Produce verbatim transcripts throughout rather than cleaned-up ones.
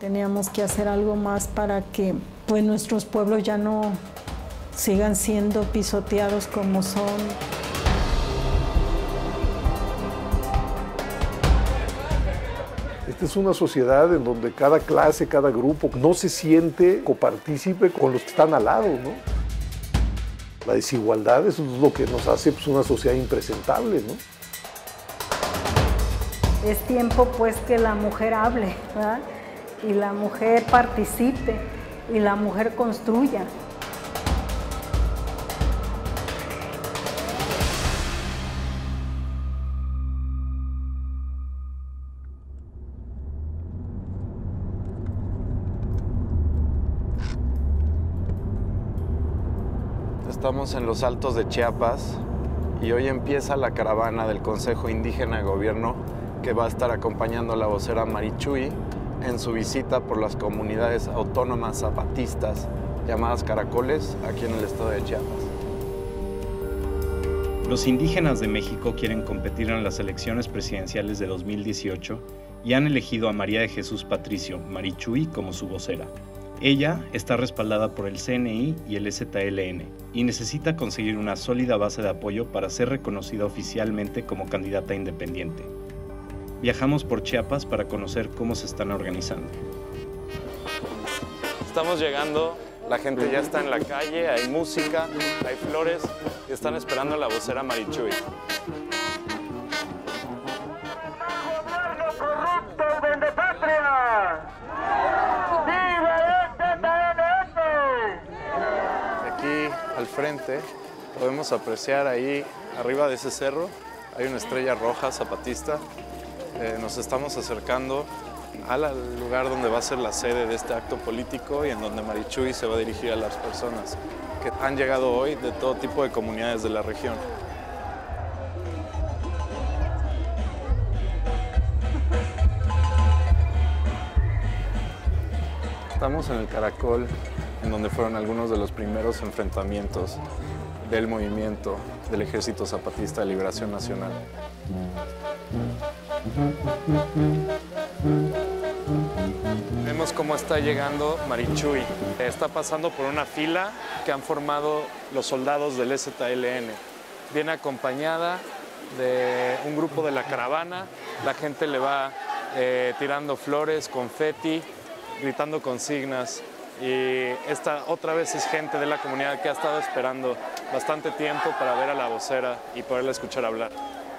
Teníamos que hacer algo más para que pues, nuestros pueblos ya no sigan siendo pisoteados como son. Esta es una sociedad en donde cada clase, cada grupo no se siente copartícipe con los que están al lado, ¿no? La desigualdad, eso es lo que nos hace pues, una sociedad impresentable, ¿no? Es tiempo pues que la mujer hable, ¿verdad? Y la mujer participe y la mujer construya. Estamos en los Altos de Chiapas y hoy empieza la caravana del Consejo Indígena de Gobierno que va a estar acompañando a la vocera Marichuy en su visita por las comunidades autónomas zapatistas llamadas Caracoles aquí en el estado de Chiapas. Los indígenas de México quieren competir en las elecciones presidenciales de dos mil dieciocho y han elegido a María de Jesús Patricio Marichuy como su vocera. Ella está respaldada por el C N I y el E Z L N y necesita conseguir una sólida base de apoyo para ser reconocida oficialmente como candidata independiente. Viajamos por Chiapas para conocer cómo se están organizando. Estamos llegando, la gente ya está en la calle, hay música, hay flores y están esperando a la vocera Marichuy. Aquí al frente podemos apreciar ahí arriba de ese cerro hay una estrella roja zapatista. Eh, nos estamos acercando al lugar donde va a ser la sede de este acto político y en donde Marichuy se va a dirigir a las personas que han llegado hoy de todo tipo de comunidades de la región. Estamos en el Caracol, en donde fueron algunos de los primeros enfrentamientos del movimiento del Ejército Zapatista de Liberación Nacional. Vemos cómo está llegando Marichuy. Está pasando por una fila que han formado los soldados del E Z L N. Viene acompañada de un grupo de la caravana. La gente le va eh, tirando flores, confeti, gritando consignas. Y esta otra vez es gente de la comunidad que ha estado esperando bastante tiempo para ver a la vocera y poderla escuchar hablar.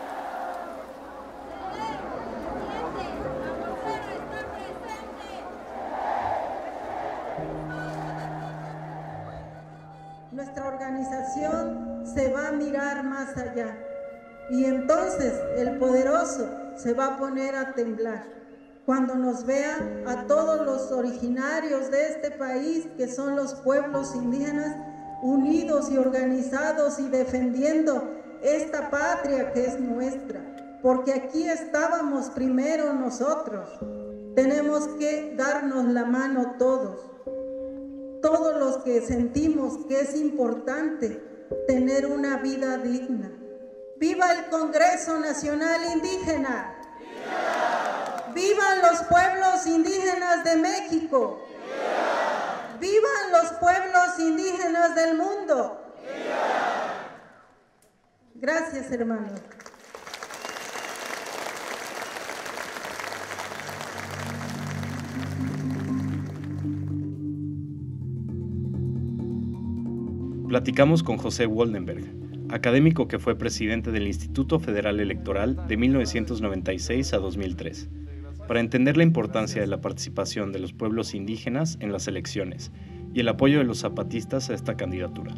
Nuestra organización se va a mirar más allá y entonces el poderoso se va a poner a temblar cuando nos vea a todos los originarios de este país, que son los pueblos indígenas, unidos y organizados y defendiendo esta patria que es nuestra, porque aquí estábamos primero nosotros. Tenemos que darnos la mano todos, todos los que sentimos que es importante tener una vida digna. ¡Viva el Congreso Nacional Indígena! ¡Viva! ¡Vivan los pueblos indígenas de México! ¡Viva! ¡Vivan los pueblos indígenas del mundo! ¡Viva! Gracias, hermano. Platicamos con José Woldenberg, académico que fue presidente del Instituto Federal Electoral de mil novecientos noventa y seis a dos mil tres, para entender la importancia de la participación de los pueblos indígenas en las elecciones y el apoyo de los zapatistas a esta candidatura.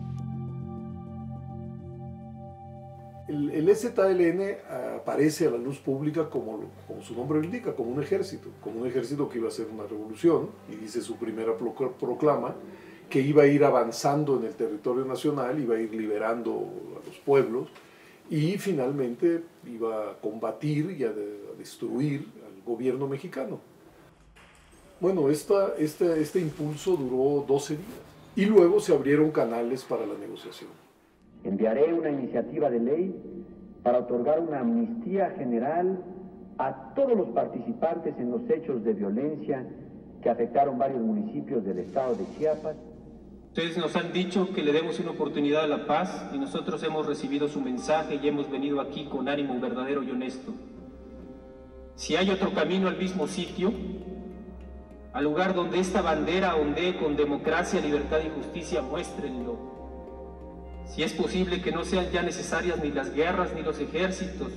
El, el E Z L N aparece a la luz pública como, como su nombre lo indica, como un ejército, como un ejército que iba a hacer una revolución, y dice su primera proclama, que iba a ir avanzando en el territorio nacional, iba a ir liberando a los pueblos y finalmente iba a combatir y a, de, a destruir al gobierno mexicano. Bueno, esta, este, este impulso duró doce días y luego se abrieron canales para la negociación. Enviaré una iniciativa de ley para otorgar una amnistía general a todos los participantes en los hechos de violencia que afectaron varios municipios del estado de Chiapas. Ustedes nos han dicho que le demos una oportunidad a la paz y nosotros hemos recibido su mensaje y hemos venido aquí con ánimo verdadero y honesto. Si hay otro camino al mismo sitio, al lugar donde esta bandera ondee con democracia, libertad y justicia, muéstrenlo. Si es posible que no sean ya necesarias ni las guerras ni los ejércitos,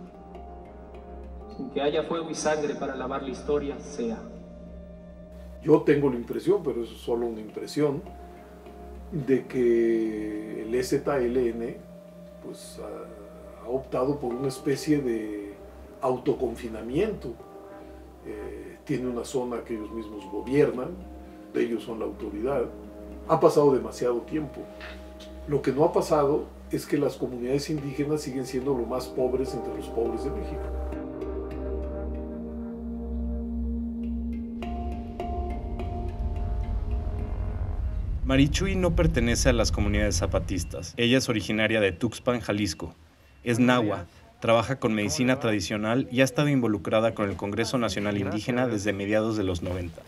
sin que haya fuego y sangre para lavar la historia, sea. Yo tengo la impresión, pero es solo una impresión, de que el E Z L N pues, ha, ha optado por una especie de autoconfinamiento. Eh, tiene una zona que ellos mismos gobiernan, ellos son la autoridad. Ha pasado demasiado tiempo. Lo que no ha pasado es que las comunidades indígenas siguen siendo lo más pobres entre los pobres de México. Marichuy no pertenece a las comunidades zapatistas. Ella es originaria de Tuxpan, Jalisco. Es nahua, trabaja con medicina tradicional y ha estado involucrada con el Congreso Nacional Indígena desde mediados de los noventa.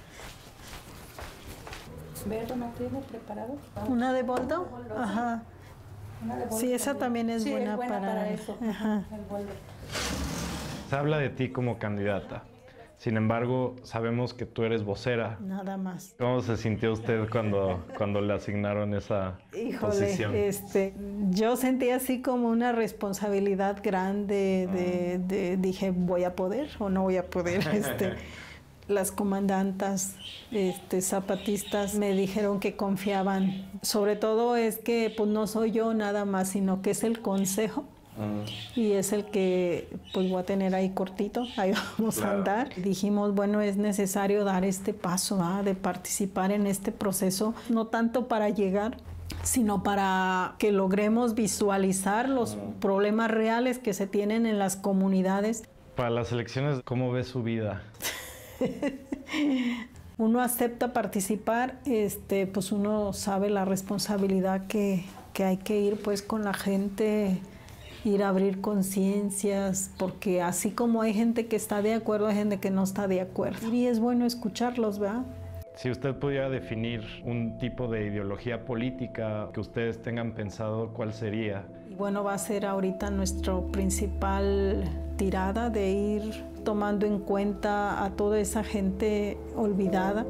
¿Berro no tiene preparado? ¿Una de boldo? Ajá. Una de boldo Sí, esa también. también es sí, buena, es buena para... para eso. Ajá. El boldo. Se habla de ti como candidata. Sin embargo, sabemos que tú eres vocera. Nada más. ¿Cómo se sintió usted cuando, cuando le asignaron esa Híjole, posición? este, yo sentí así como una responsabilidad grande de, Ah. de, dije, ¿voy a poder o no voy a poder? Este, las comandantas este, zapatistas me dijeron que confiaban. Sobre todo es que pues, no soy yo nada más, sino que es el consejo. Y es el que pues voy a tener ahí cortito, ahí vamos claro. a andar. Dijimos, bueno, es necesario dar este paso, ¿eh? de participar en este proceso, no tanto para llegar, sino para que logremos visualizar los uh-huh. problemas reales que se tienen en las comunidades. Para las elecciones, ¿cómo ves su vida? Uno acepta participar, este, pues uno sabe la responsabilidad que, que hay que ir pues con la gente, ir a abrir conciencias, porque así como hay gente que está de acuerdo, hay gente que no está de acuerdo. Y es bueno escucharlos, ¿verdad? Si usted pudiera definir un tipo de ideología política que ustedes tengan pensado, ¿cuál sería? Y bueno, va a ser ahorita nuestra principal tirada de ir tomando en cuenta a toda esa gente olvidada.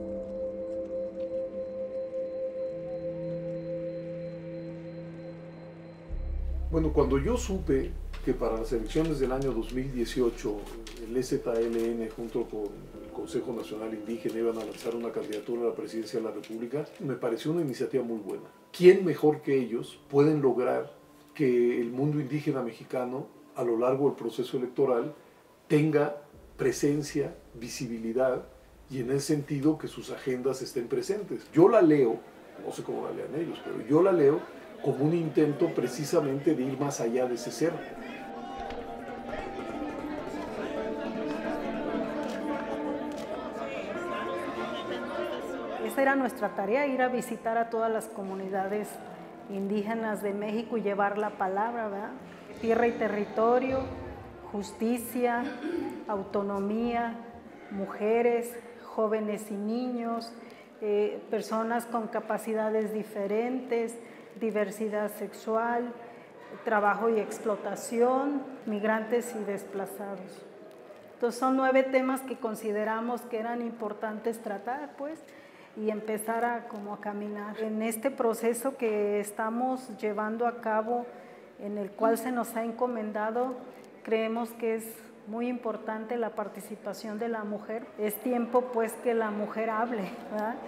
Bueno, cuando yo supe que para las elecciones del año dos mil dieciocho el E Z L N junto con el Consejo Nacional Indígena iban a lanzar una candidatura a la presidencia de la República, me pareció una iniciativa muy buena. ¿Quién mejor que ellos pueden lograr que el mundo indígena mexicano a lo largo del proceso electoral tenga presencia, visibilidad y en ese sentido que sus agendas estén presentes? Yo la leo, no sé cómo la lean ellos, pero yo la leo como un intento precisamente de ir más allá de ese cerco. Esa era nuestra tarea, ir a visitar a todas las comunidades indígenas de México y llevar la palabra, ¿verdad? Tierra y territorio, justicia, autonomía, mujeres, jóvenes y niños, eh, personas con capacidades diferentes, diversidad sexual, trabajo y explotación, migrantes y desplazados. Entonces son nueve temas que consideramos que eran importantes tratar, pues, y empezar a, como a caminar. En este proceso que estamos llevando a cabo, en el cual se nos ha encomendado, creemos que es muy importante la participación de la mujer. Es tiempo, pues, que la mujer hable, ¿verdad?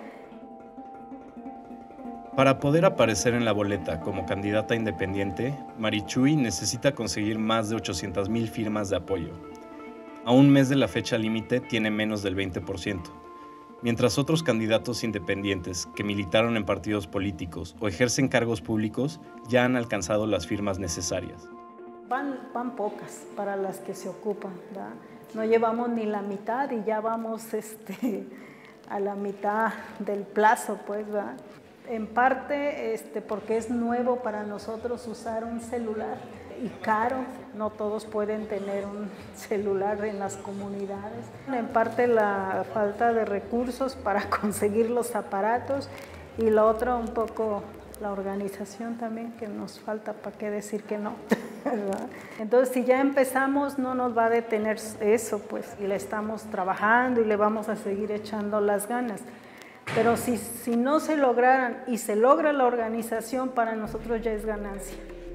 Para poder aparecer en la boleta como candidata independiente, Marichuy necesita conseguir más de ochocientas mil firmas de apoyo. A un mes de la fecha límite tiene menos del veinte por ciento, mientras otros candidatos independientes que militaron en partidos políticos o ejercen cargos públicos ya han alcanzado las firmas necesarias. Van, van pocas para las que se ocupan, ¿verdad? No llevamos ni la mitad y ya vamos este, a la mitad del plazo, pues, ¿verdad? En parte este, porque es nuevo para nosotros usar un celular. y caro, no todos pueden tener un celular en las comunidades. En parte la falta de recursos para conseguir los aparatos y lo otro un poco la organización también, que nos falta, para qué decir que no, ¿verdad? Entonces, si ya empezamos, no nos va a detener eso, pues, y le estamos trabajando y le vamos a seguir echando las ganas. Pero si, si no se lograran y se logra la organización, para nosotros ya es ganancia.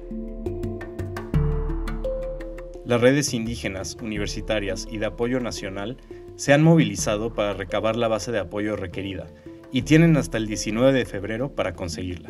Las redes indígenas, universitarias y de apoyo nacional se han movilizado para recabar la base de apoyo requerida y tienen hasta el diecinueve de febrero para conseguirla.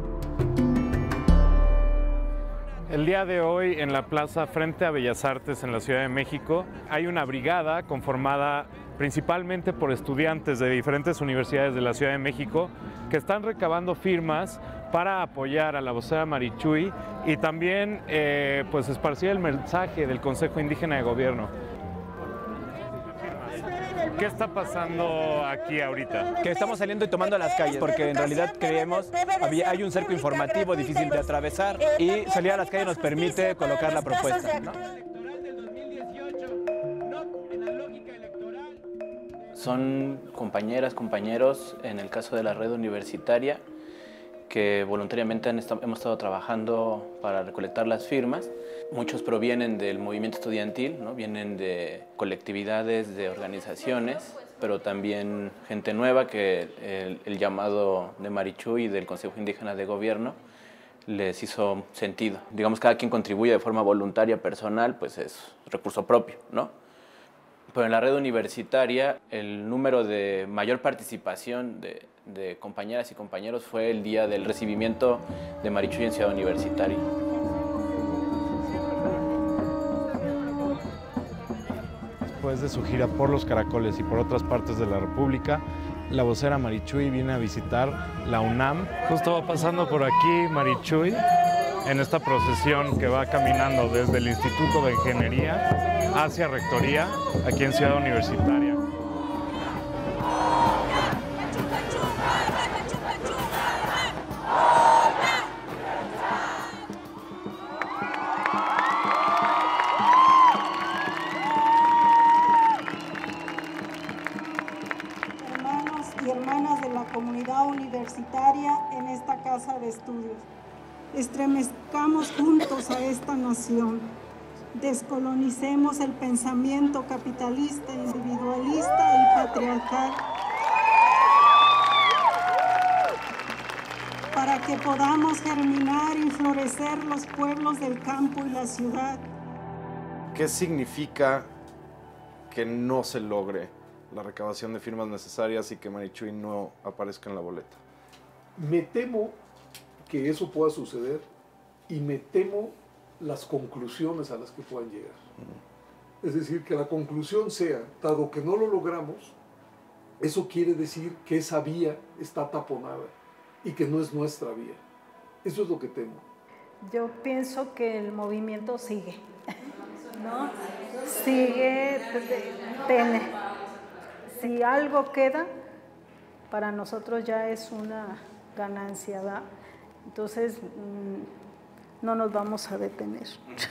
El día de hoy en la plaza frente a Bellas Artes en la Ciudad de México hay una brigada conformada principalmente por estudiantes de diferentes universidades de la Ciudad de México que están recabando firmas para apoyar a la vocera Marichuy y también eh, pues esparcir el mensaje del Consejo Indígena de Gobierno. ¿Qué está pasando aquí ahorita? Que estamos saliendo y tomando las calles, porque en realidad creemos había, hay un cerco informativo difícil de atravesar y salir a las calles nos permite colocar la propuesta, ¿no? Son compañeras, compañeros, en el caso de la red universitaria, que voluntariamente han estado, hemos estado trabajando para recolectar las firmas. Muchos provienen del movimiento estudiantil, ¿no? Vienen de colectividades, de organizaciones, pero también gente nueva que el, el llamado de Marichuy y del Consejo Indígena de Gobierno les hizo sentido. Digamos, cada quien contribuye de forma voluntaria, personal, pues es recurso propio, ¿no? Pero en la red universitaria el número de mayor participación de, de compañeras y compañeros fue el día del recibimiento de Marichuy en Ciudad Universitaria. Después de su gira por Los Caracoles y por otras partes de la República, la vocera Marichuy viene a visitar la UNAM. Justo va pasando por aquí Marichuy en esta procesión que va caminando desde el Instituto de Ingeniería hacia Rectoría, aquí en Ciudad Universitaria. Hermanos y hermanas de la comunidad universitaria en esta casa de estudios, estremezcamos juntos a esta nación. Descolonicemos el pensamiento capitalista, individualista y patriarcal para que podamos germinar y florecer los pueblos del campo y la ciudad. ¿Qué significa que no se logre la recabación de firmas necesarias y que Marichuy no aparezca en la boleta? Me temo que eso pueda suceder y me temo las conclusiones a las que puedan llegar. Es decir, que la conclusión sea, dado que no lo logramos, eso quiere decir que esa vía está taponada y que no es nuestra vía. Eso es lo que temo. Yo pienso que el movimiento sigue, ¿no? Sigue, ten, si algo queda, para nosotros ya es una ganancia, ¿verdad? Entonces, no nos vamos a detener.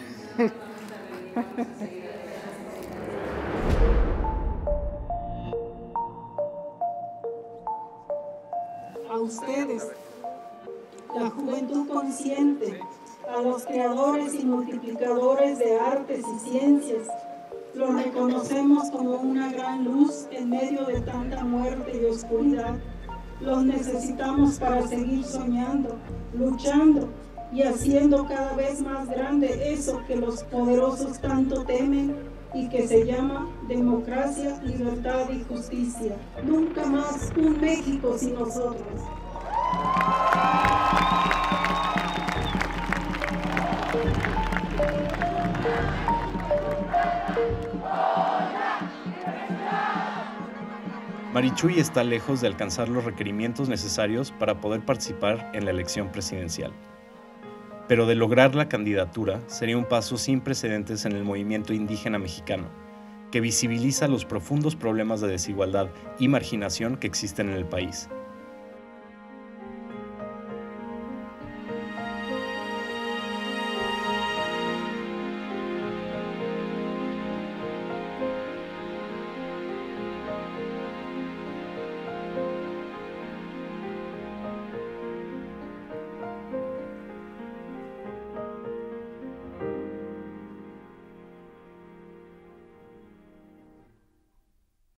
A ustedes, la juventud consciente, a los creadores y multiplicadores de artes y ciencias, los reconocemos como una gran luz en medio de tanta muerte y oscuridad. Los necesitamos para seguir soñando, luchando y haciendo cada vez más grande eso que los poderosos tanto temen y que se llama democracia, libertad y justicia. Nunca más un México sin nosotros. Marichuy está lejos de alcanzar los requerimientos necesarios para poder participar en la elección presidencial. Pero de lograr la candidatura sería un paso sin precedentes en el movimiento indígena mexicano, que visibiliza los profundos problemas de desigualdad y marginación que existen en el país.